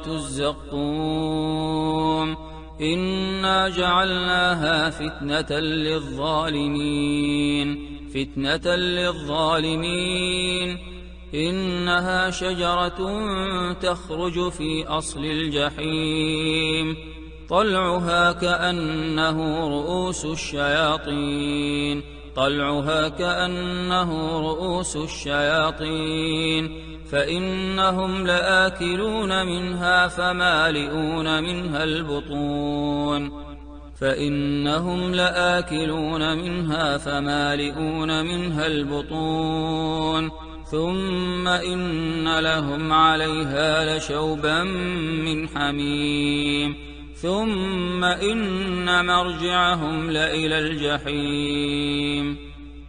الزقوم إنا جعلناها فتنة للظالمين فتنة للظالمين إنها شجرة تخرج في أصل الجحيم طلعها كأنه رؤوس الشياطين طلعها كأنه رؤوس الشياطين فإنهم لآكلون منها فمالئون منها البطون فإنهم لآكلون منها فمالئون منها البطون ثم إن لهم عليها لشوبا من حميم ثم إن مرجعهم لإلى الجحيم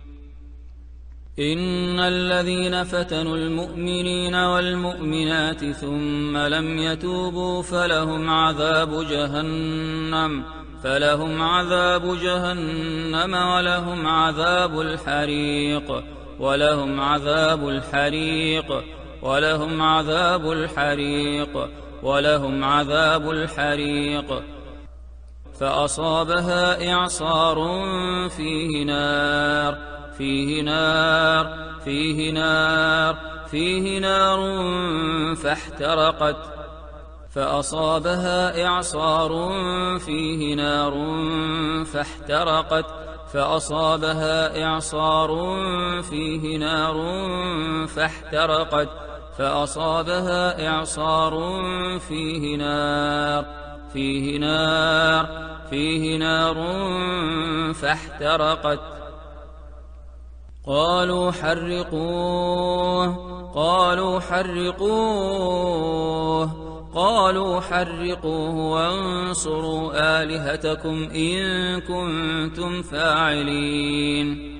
إن الذين فتنوا المؤمنين والمؤمنات ثم لم يتوبوا فلهم عذاب جهنم فلهم عذاب جهنم ولهم عذاب الحريق ولهم عذاب الحريق ولهم عذاب الحريق ولهم عذاب الحريق فأصابها إعصار فيه نار فيه نار فيه نار فيه نار فاحترقت فأصابها إعصار فيه نار فاحترقت فأصابها إعصار فيه نار فاحترقت فأصابها إعصار فيه نار فيه نار فيه نار فاحترقت قالوا حرقوه قالوا حرقوه قالوا حرقوه وانصروا آلهتكم إن كنتم فاعلين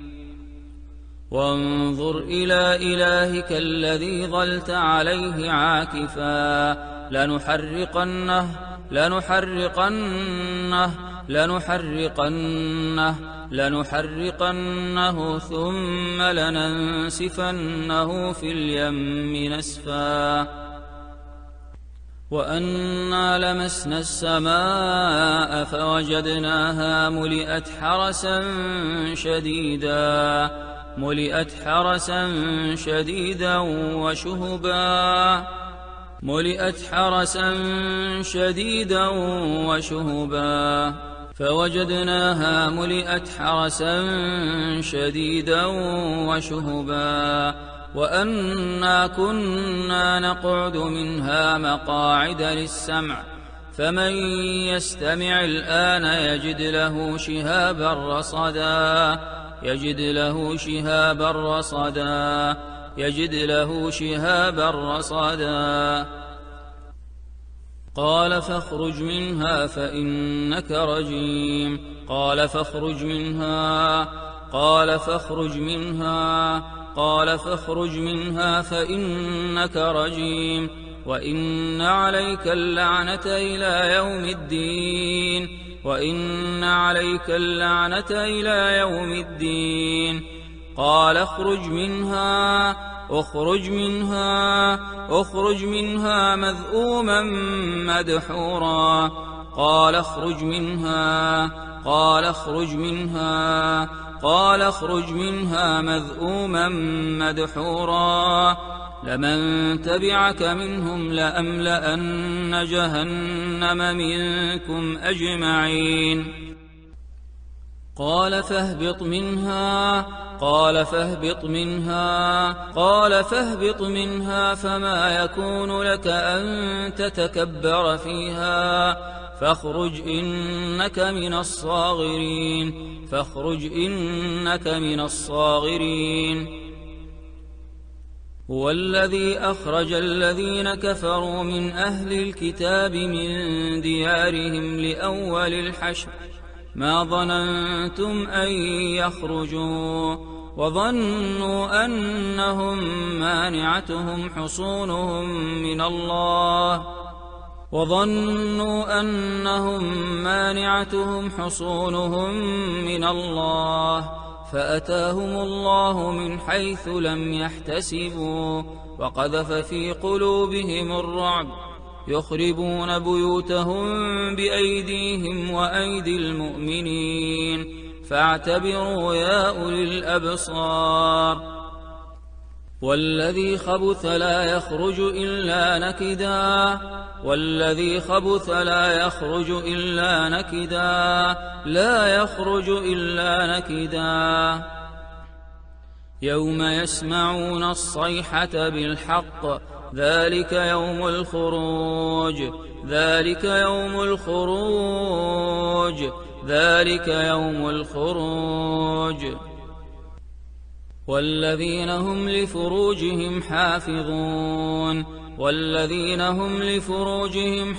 وانظر إلى إلهك الذي ظلت عليه عاكفا لنحرقنه لنحرقنه لنحرقنه لنحرقنه ثم لننسفنه في اليم نسفا وأنا لمسنا السماء فوجدناها ملئت حرسا شديدا ملئت حرسا شديدا وشهبا ملئت حرسا شديدا وشهبا فوجدناها ملئت حرسا شديدا وشهبا وأنا كنا نقعد منها مقاعد للسمع فمن يستمع الآن يجد له شهابا رصدا يجد له شهابا رصدا يجد له شهابا رصدا قال فاخرج منها فإنك رجيم قال فاخرج منها قال فاخرج منها قال فاخرج منها فإنك رجيم وإن عليك اللعنة إلى يوم الدين وإن عليك اللعنة إلى يوم الدين قال اخرج منها اخرج منها اخرج منها مذءوما مدحورا قال اخرج منها قال اخرج منها قال اخرج منها مذءوما مدحورا لمن تبعك منهم لأملأن جهنم منكم أجمعين قال فاهبط منها قال فاهبط منها قال فاهبط منها فما يكون لك أن تتكبر فيها فاخرج إنك من الصاغرين فاخرج إنك من الصاغرين هو الذي أخرج الذين كفروا من أهل الكتاب من ديارهم لأول الحشر ما ظننتم أن يخرجوا وظنوا أنهم مانعتهم حصونهم من الله وظنوا أنهم مانعتهم حصونهم من الله فأتاهم الله من حيث لم يحتسبوا وقذف في قلوبهم الرعب يخربون بيوتهم بأيديهم وأيدي المؤمنين فاعتبروا يا أولي الأبصار والذي خبث لا يخرج إلا نكدا والذي خبث لا يخرج إلا نكدا لا يخرج إلا نكدا يوم يسمعون الصيحة بالحق ذلك يوم الخروج ذلك يوم الخروج ذلك يوم الخروج والذين هم لفروجهم حافظون والذين هم لفروجهم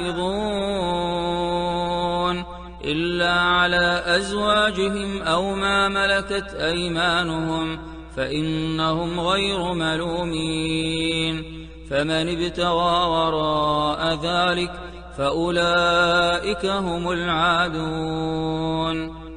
حافظون إلا على أزواجهم أو ما ملكت أيمانهم فإنهم غير ملومين فمن ابتغى وراء ذلك فأولئك هم العادون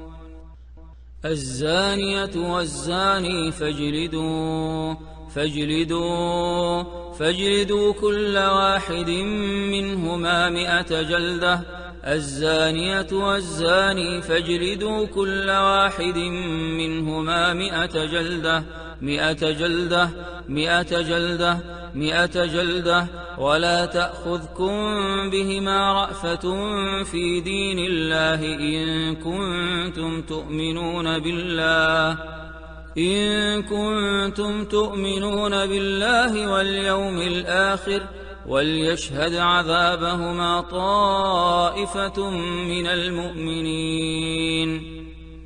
الزانية والزاني فاجلدوا فاجلدوا فاجلدوا كل واحد منهما مئة جلدة الزانية والزاني فاجلدوا كل واحد منهما مئة جلدة مئة جلدة مئة جلدة مئة جلدة ولا تأخذكم بهما رأفة في دين الله إن كنتم تؤمنون بالله إن كنتم تؤمنون بالله واليوم الآخر وليشهد عذابهما طائفة من المؤمنين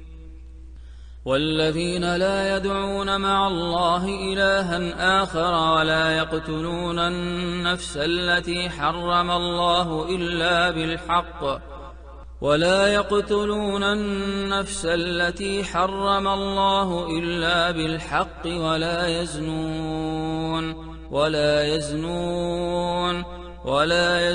والذين لا يدعون مع الله إلها آخر ولا يقتلون النفس التي حرم الله إلا بالحق ولا يقتلون النفس التي حرم الله إلا بالحق ولا يزنون ولا يزنون ولا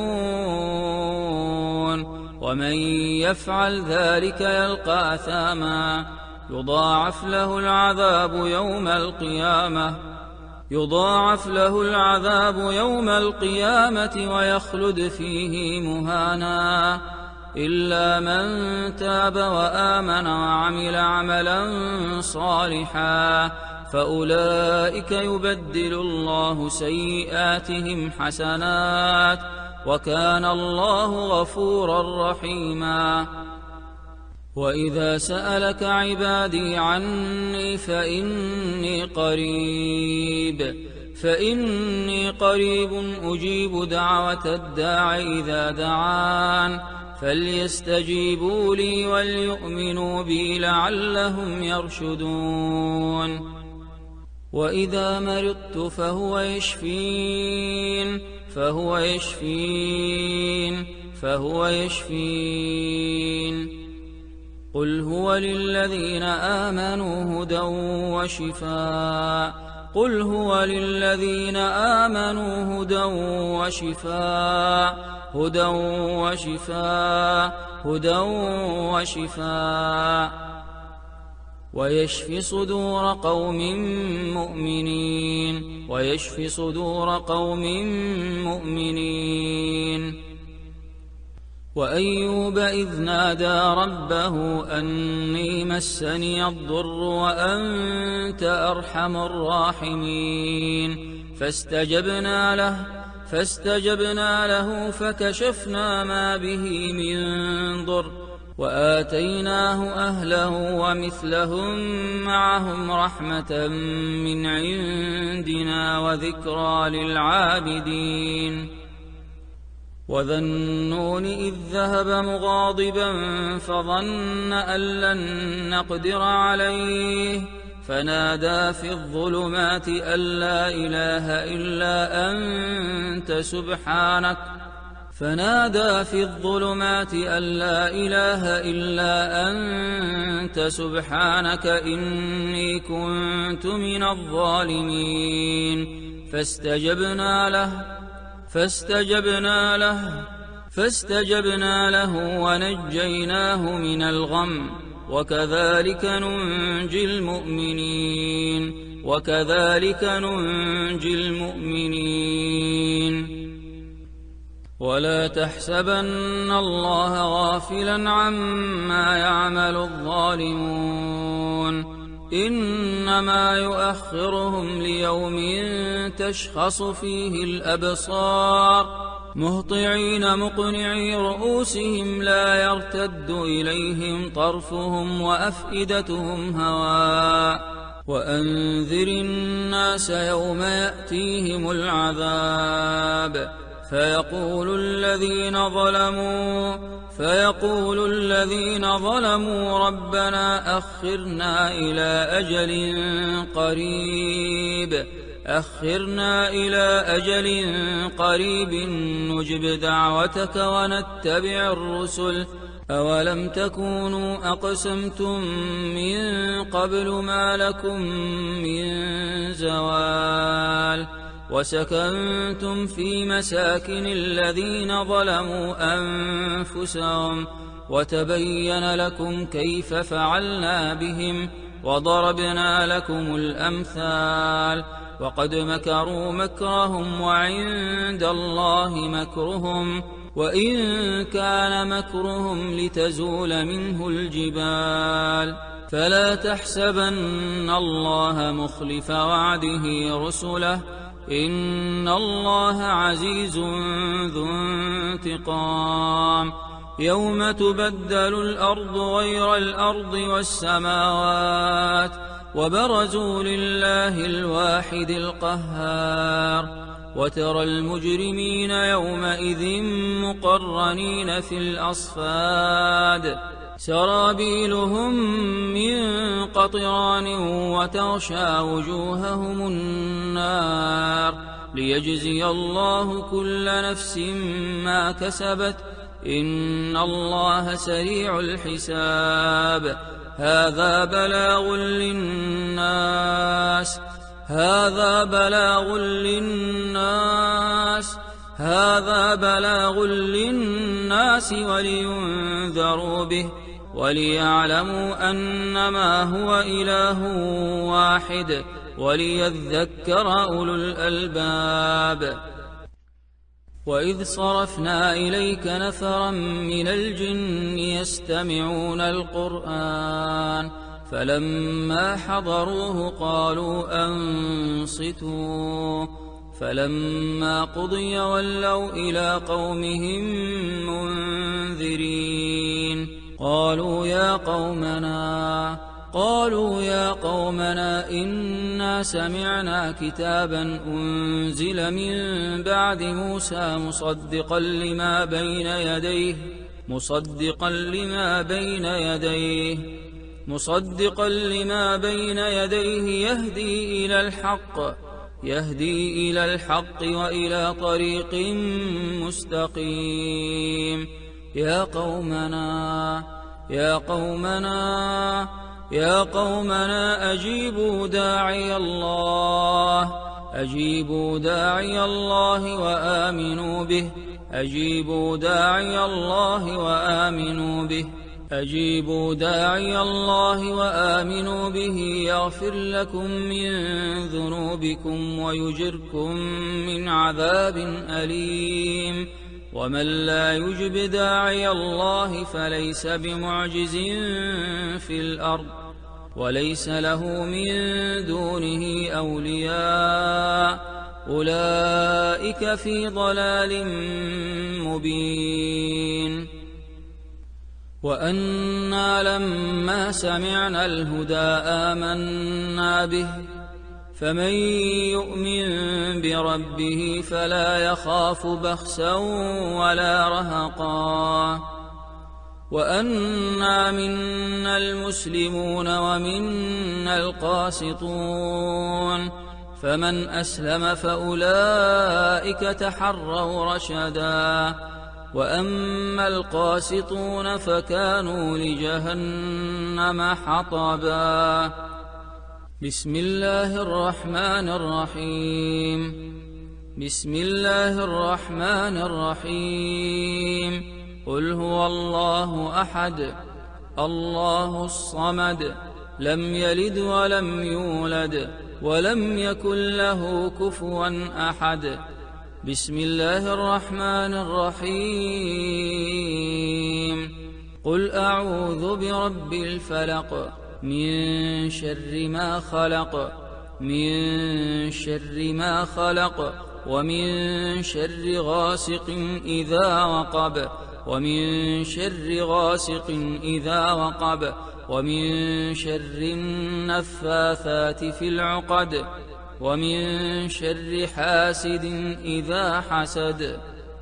يزنون ومن يفعل ذلك يلقى أثاما يضاعف له العذاب يوم القيامة يضاعف له العذاب يوم القيامة ويخلد فيه مهانا إلا من تاب وآمن وعمل عملا صالحا فأولئك يبدل الله سيئاتهم حسنات وكان الله غفورا رحيما وإذا سألك عبادي عني فإني قريب فإني قريب أجيب دعوة الداع إذا دعان فليستجيبوا لي وليؤمنوا بي لعلهم يرشدون وإذا مرضت فهو يشفين فهو يشفين فهو يشفين قل هو للذين آمنوا هدى وشفاء قل هو للذين آمنوا هدى وشفاء هدى وشفاء هدى وشفاء ويشفي صدور قوم مؤمنين ويشفي صدور قوم مؤمنين وأيوب إذ نادى ربه أني مسني الضر وأنت أرحم الراحمين فاستجبنا له فاستجبنا له فكشفنا ما به من ضر وآتيناه أهله ومثلهم معهم رحمة من عندنا وذكرى للعابدين وذا النون إذ ذهب مغاضبا فظن أن لن نقدر عليه فنادى في الظلمات أن لا إله إلا أنت سبحانك فنادى في الظلمات أن لا إله إلا أنت سبحانك إني كنت من الظالمين فاستجبنا له فاستجبنا له فاستجبنا له ونجيناه من الغم وكذلك ننجي المؤمنين وكذلك ننجي المؤمنين ولا تحسبن الله غافلا عما يعمل الظالمون إنما يؤخرهم ليوم تشخص فيه الأبصار مهطعين مقنعي رؤوسهم لا يرتد إليهم طرفهم وأفئدتهم هواء وأنذر الناس يوم يأتيهم العذاب فيقول الذين ظلموا فيقول الذين ظلموا ربنا أخرنا إلى أجل قريب أخرنا إلى أجل قريب نجب دعوتك ونتبع الرسل أولم تكونوا أقسمتم من قبل ما لكم من زوال وسكنتم في مساكن الذين ظلموا أنفسهم وتبين لكم كيف فعلنا بهم وضربنا لكم الأمثال وقد مكروا مكرهم وعند الله مكرهم وإن كان مكرهم لتزول منه الجبال فلا تحسبن الله مخلف وعده رسله إن الله عزيز ذو انتقام يوم تبدل الأرض غير الأرض والسماوات وبرزوا لله الواحد القهار وترى المجرمين يومئذ مقرنين في الأصفاد سرابيلهم من قطران وتغشى وجوههم النار ليجزي الله كل نفس ما كسبت إن الله سريع الحساب هذا بلاغ للناس هذا بلاغ للناس هذا بلاغ للناس ولينذروا به وليعلموا أنما هو إله واحد وليذكر أولو الألباب وإذ صرفنا إليك نفرا من الجن يستمعون القرآن فلما حضروه قالوا أنصتوا فلما قضي ولوا إلى قومهم منذرين قالوا يا قومنا قالوا يا قومنا إنا سمعنا كتابا أنزل من بعد موسى مصدقا لما بين يديه مصدقا لما بين يديه مصدقا لما بين يديه يهدي إلى الحق يهدي إلى الحق وإلى طريق مستقيم يا قومنا يا قومنا يا قومنا أجيبوا داعي الله أجيبوا داعي الله وآمنوا به أجيبوا داعي الله وآمنوا به أجيبوا داعي الله وآمنوا به يغفر لكم من ذنوبكم ويجركم من عذاب أليم ومن لا يجب داعي الله فليس بمعجز في الأرض وليس له من دونه أولياء أولئك في ضلال مبين وأنا لما سمعنا الهدى آمنا به فمن يؤمن بربه فلا يخاف بخسا ولا رهقا وأنا منا المسلمون ومنا القاسطون فمن أسلم فأولئك تحروا رشدا وأما القاسطون فكانوا لجهنم حطبا بسم الله الرحمن الرحيم بسم الله الرحمن الرحيم قل هو الله أحد الله الصمد لم يلد ولم يولد ولم يكن له كفوا أحد بسم الله الرحمن الرحيم قل أعوذ برب الفلق من شر ما خلق من شر ما خلق ومن شر غاسق إذا وقب ومن شر غاسق إذا وقب ومن شر النفاثات في العقد ومن شر حاسد إذا حسد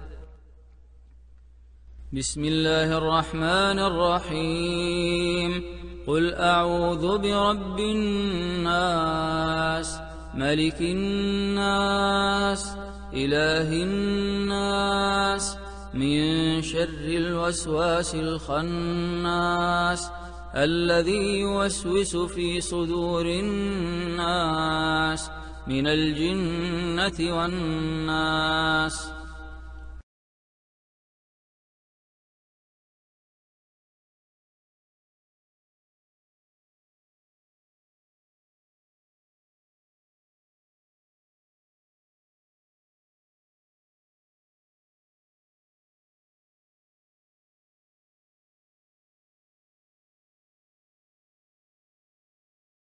بسم الله الرحمن الرحيم قل أعوذ برب الناس ملك الناس إله الناس من شر الوسواس الخناس الذي يوسوس في صدور الناس من الجنة والناس